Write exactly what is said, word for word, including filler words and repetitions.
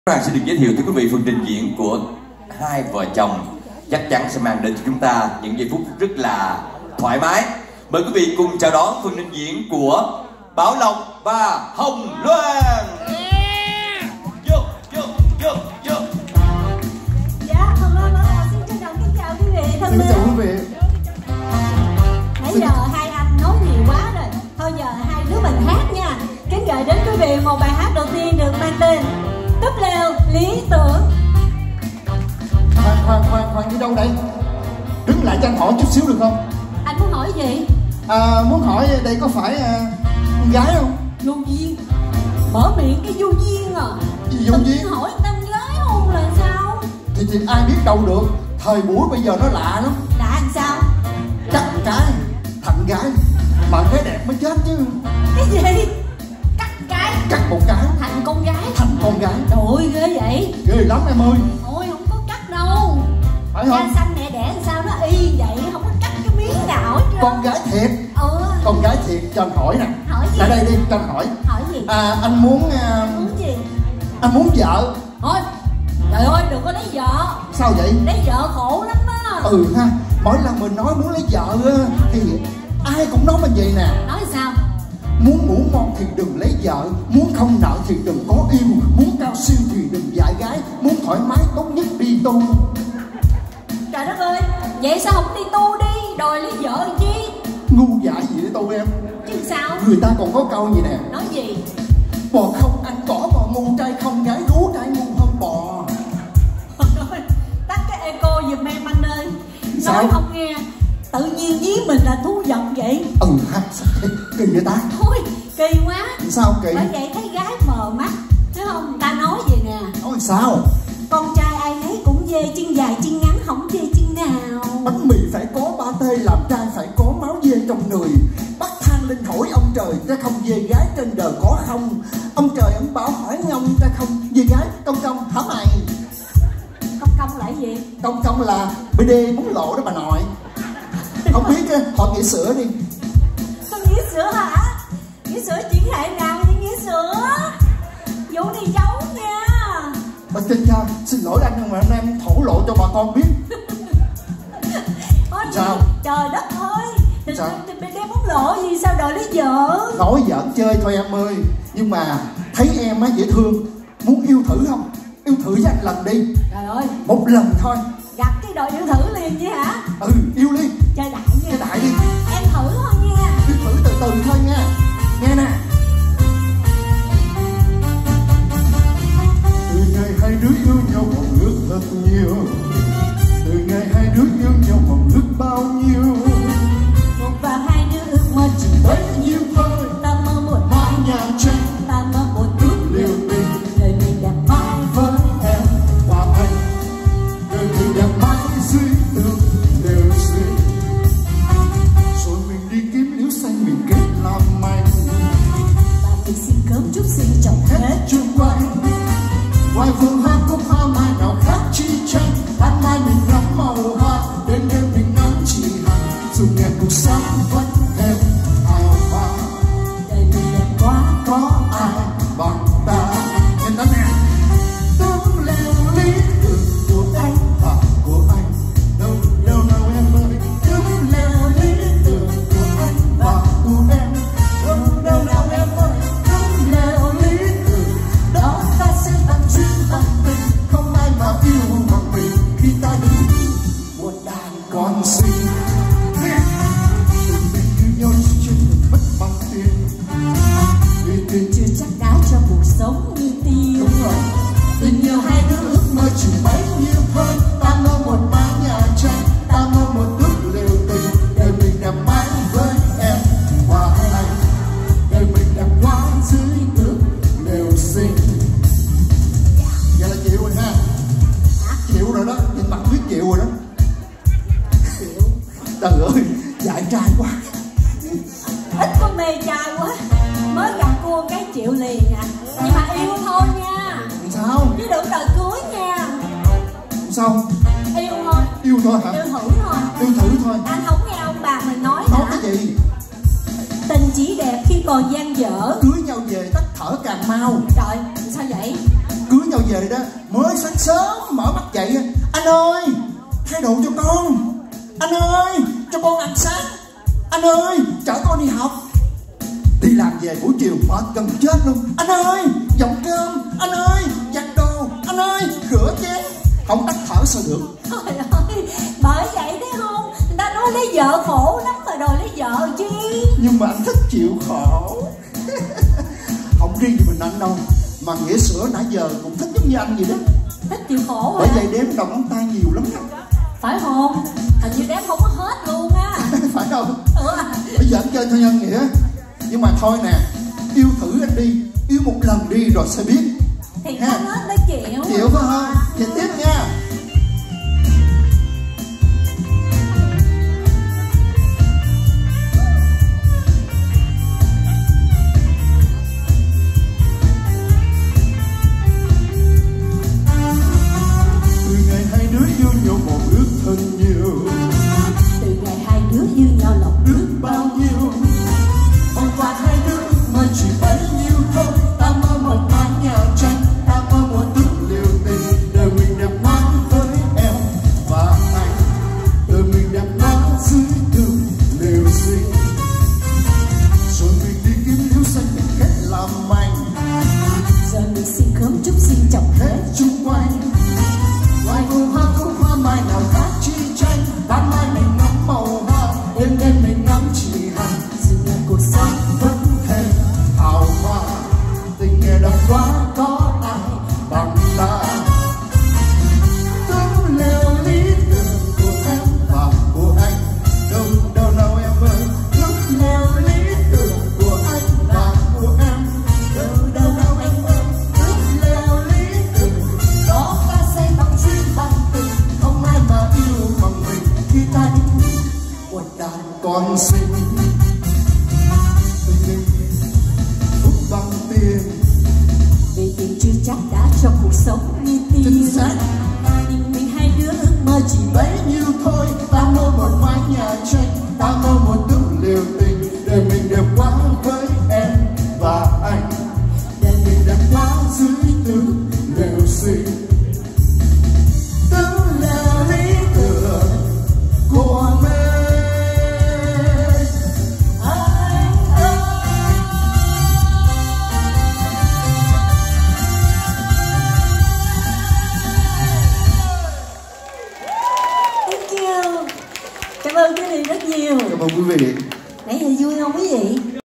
Hoàng xin được giới thiệu tới quý vị phần trình diễn của hai vợ chồng chắc chắn sẽ mang đến cho chúng ta những giây phút rất là thoải mái. Mời quý vị cùng chào đón phần trình diễn của Bảo Lộc và Hồng Loan. Vô, vô, vô, vô. Dạ, Hồng Loan Bảo Lộc xin trân trọng kính chào quý vị thân mến. Chào quý vị. Nãy giờ hai anh nói nhiều quá rồi, thôi giờ hai đứa mình hát nha. Kính gửi đến quý vị một bài hát đầu tiên được mang tên Túp lều lý tưởng. Khoan, khoan, khoan, khoan đi đâu đây? Đứng lại cho anh hỏi chút xíu được không? Anh muốn hỏi gì? À, muốn hỏi đây có phải à, con gái không? Vô duyên. Mở miệng cái vô duyên à. Gì vô duyên? Hỏi con gái không là sao? Thì, thì ai biết đâu được. Thời buổi bây giờ nó lạ lắm. Lạ làm sao? Cắt cái thành gái mà cái đẹp mới chết chứ. Cái gì? Cắt cái Cắt một cái thành con gái. thành con gái. Trời ơi ghê vậy. Ghê lắm em ơi. Ôi không có cắt đâu. Phải Cha không? xanh mẹ đẻ sao nó y vậy, không có cắt cái miếng nào hết trơn. Con gái thiệt. Ừ. Con gái thiệt cho anh hỏi nè. Hỏi gì? Lại đây đi cho anh hỏi. Hỏi gì? À, anh muốn à, Muốn gì? anh muốn vợ. Thôi trời ơi đừng có lấy vợ. Sao vậy? Lấy vợ khổ lắm á. Ừ ha, mỗi lần mình nói muốn lấy vợ á, thì ai cũng nói mình vậy nè. Nói sao? Muốn ngủ ngon thì đừng lấy vợ, muốn không nợ thì đừng có yêu, muốn cao siêu thì đừng dạy gái, muốn thoải mái tốt nhất đi tu. Trời đất ơi, vậy sao không đi tu đi, đòi lấy vợ làm chi? Ngu dại gì để tu em? Chứ sao? Người ta còn có câu gì nè: Nói gì? bò không ăn cỏ, bò ngu trai không, gái gú trai ngu hơn bò. Tắt cái echo giùm em anh ơi. Sao? Nói không nghe, tự nhiên với mình là thú vật vậy. Ừ ha, sao kỳ, kỳ vậy ta? Thôi, kỳ quá. Sao kỳ? Bởi vậy thấy gái mờ mắt, thấy không? Người ta nói gì nè: Nói sao? con trai ai nấy cũng dê, chân dài chân ngắn không dê chân nào. Bánh mì phải có ba tê, làm trai phải có máu dê trong người. Bắt than lên hỏi ông trời, ra không dê gái trên đời có không? Ông trời ông bảo hỏi ngông, ra không dê gái công công hả mày? Công công là gì? Công công là bê đê bún lộ đó bà nội. Không biết á, họ nghĩ sữa đi. Con nghĩa sữa hả? Nghĩa sữa chuyển hệ nào với nghĩa sữa? Vụ này giấu nha. Bà tin cha, xin lỗi anh nhưng mà anh em thổ lộ cho bà con biết. Ôi, sao? Trời đất ơi. Thì sao? Bên đây bóng lộ gì sao đòi lấy vợ? Nói giỡn chơi thôi em ơi. Nhưng mà thấy em á dễ thương, muốn yêu thử không? Yêu thử với anh lần đi. Trời ơi, một lần thôi. gặp cái đòi yêu thử liền vậy hả? Ừ, yêu đi. Chơi đại nha. Chơi đại đi. Em thử thôi nha. Yêu thử từ từ thôi nha. Nghe nè. Từ ngày hai đứa yêu nhau mong ước thật nhiều, từ ngày hai đứa yêu nhau mong ước bao nhiêu, Một và hai đứa ước mơ chỉ bấy nhiêu thôi. ta mơ một Mái nhà tranh, ta mơ một chút liều tình, đời mình đẹp mãi với em và anh, đời mình đẹp mãi dưới tường đều xinh. Rồi mình đi kiếm liễu xanh mình kết làm anh, và mình xin cơm chúc xin chồng hết hết. chung quanh. Ngoài vườn hoa cúc hoa mai nào khác chi tranh, ban mai mình ngắm màu hoa, đến đêm mình ngắm chỉ hằng, dù nghe cuộc sống vẫn thêm hào hoa. Đời mình đẹp quá. Có ai bằng ta? Nhìn đó nè. Tấm lều lý tưởng của anh và của anh, đâu đâu đâu em ơi. Tấm lều lý tưởng của anh và của em, đâu đâu đâu em ơi. Tấm lều lý tưởng đó ta sẽ tặng duyên tặng tình, không ai mà yêu bằng mình khi ta đứng một đàn con xinh. Tình mình yêu nhau trên đường mất bằng tiền, vì tiền Chưa chắc đã cho cuộc sống như tiêu. đúng rồi. Tình yêu hai đứa ước mơ chỉ bấy nhiêu thôi. Ta mơ một mái nhà tranh, ta mơ một túp lều tình, đời mình đẹp mãi với em và anh, đời mình đẹp quá dưới túp lều xinh. Vậy là chịu rồi ha. Chịu rồi đó, nhìn mặt biết chịu rồi đó. Trời ơi, dại trai quá. Ít có mê trai quá. Mới gặp cua cái chịu liền à. Nhưng mà yêu thôi nha. Sao? Chứ đừng đòi cưới nha. Sao? Yêu thôi. Yêu thôi hả? Yêu thử thôi. Yêu thử thôi. Anh không nghe ông bà mình nói Nói hả? cái gì? Tình chỉ đẹp khi còn dang dở. Cưới nhau về tắt thở càng mau. Trời, sao vậy? Cưới nhau về đó, mới sáng sớm mở mắt dậy, anh ơi thay đồ cho con, anh ơi cho con ăn sáng, anh ơi chở con đi học. Đi làm về buổi chiều mệt gần chết luôn. Anh ơi dọn cơm, anh ơi giặt đồ, anh ơi rửa chén. Không tắt thở sao được. Trời ơi, bởi vậy thấy không, người ta nói lấy vợ khổ lắm rồi đòi lấy vợ chi. Nhưng mà anh thích chịu khổ. Không riêng gì mình anh đâu, mà Nghĩa Sữa nãy giờ cũng thích giống như anh vậy đó. Thích chịu khổ Bởi hả? vậy đếm đầu ngón tay nhiều lắm đó. Phải không? Hình như đếm không có hết luôn á. Phải không? Ừ. Bây giờ anh chơi thôi nhân Nghĩa. Nhưng mà thôi nè, yêu thử anh đi, yêu một lần đi rồi sẽ biết. Thì ha. có hết nó chịu. Chịu phải không? Vậy tiếp nha. Từ ngày hai đứa yêu nhau một ước thân nhiều, Từ ngày hai đứa yêu nhau lòng ước bao nhiêu. Hôm qua hai đứa mơ chỉ bấy nhiêu thôi. Ta mơ một mái nhà tranh, ta mơ một túp liều tình. Đời mình đẹp quá với em và anh, đời mình đẹp quá dưới túp liều xinh. Rồi mình đi kiếm liễu xanh mình kết làm anh. giờ mình xin khớm chúc xin chồng Hết chung quanh loài hoa hoa không hoa mai nào khác chi tranh. Ban mai mình ngắm màu hoa, đêm đêm mình ngắm chỉ hành. dù là cuộc sống Vẫn thêm hào hoa, tình nghề đậm quá có ai bằng ta. Tấm lều lý tưởng của em và của anh, đâu đâu nào em ơi. Tấm lều lý tưởng của anh và của em, đâu đâu nào em ơi. Tấm lều lý tưởng đó ta xây bằng duyên bằng tình, không ai mà yêu bằng mình khi ta đi một đàn con sinh. Phúc bằng tiền vì tiền chưa chắc đã cho cuộc sống như chính tiền. xác, Nhưng mình hai đứa ước mơ chỉ bấy nhiêu thôi. Ta mơ một mái nhà tranh, ta mơ một túp liều tình. Đời mình đẹp quá với em và anh, đời mình đẹp quá dưới túp liều xinh. Tấm là lý tưởng của mình. Anh ơi. Thank you. Cảm ơn quý vị rất nhiều. Cảm ơn quý vị.